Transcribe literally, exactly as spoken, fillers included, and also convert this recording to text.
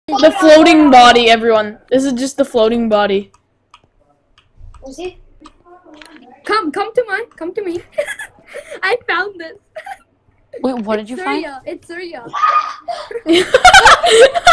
The floating body, everyone. This is just the floating body. You see? Come, come to mine. Come to me. I found this. Wait, what It's did you Surya. find? It's Surya.